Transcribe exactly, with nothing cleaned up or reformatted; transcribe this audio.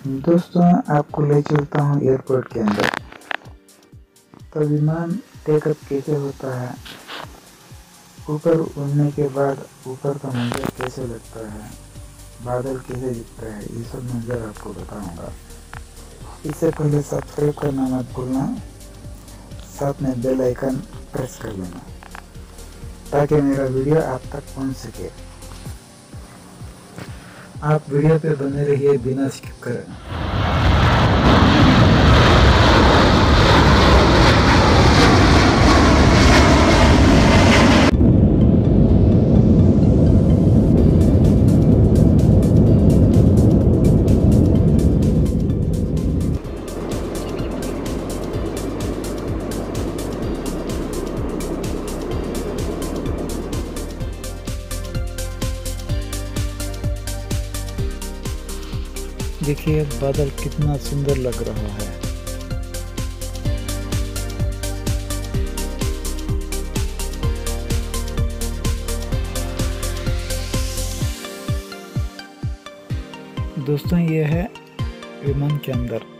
दोस्तों आपको ले चलता हूँ एयरपोर्ट के अंदर। तो विमान टेकअप कैसे होता है, ऊपर उड़ने के बाद ऊपर का मंजर कैसे लगता है, बादल कैसे दिखता है, ये सब मंजर आपको बताऊंगा। इससे पहले सब्सक्राइब करना मत भूलना, साथ में बेल आइकन प्रेस कर लेना ताकि मेरा वीडियो आप तक पहुंच सके। आप वीडियो पे बने रहिए बिना स्किप करें। देखिए बादल कितना सुंदर लग रहा है। दोस्तों ये है विमान के अंदर।